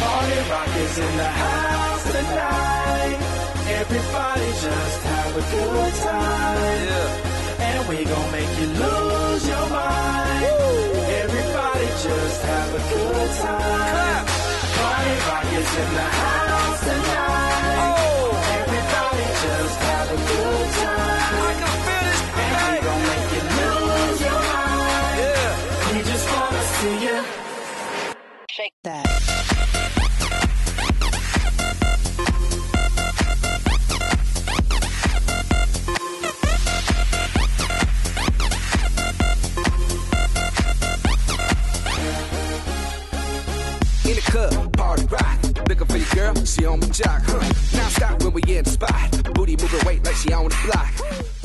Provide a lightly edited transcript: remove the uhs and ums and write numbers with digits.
Party Rock is in the house tonight. Everybody just have a good time. Yeah. And we gon' make you lose your mind. Woo. Everybody just have a good time. Clap. Party Rock is in the house tonight. Oh. Everybody just have a good time. I can feel it. And we gon' make you lose your mind. Yeah. We just wanna see you shake that. In the club, party rock. Looking for your girl, she on my jock. Now stop when we in the spot. Booty moving weight like she on the block.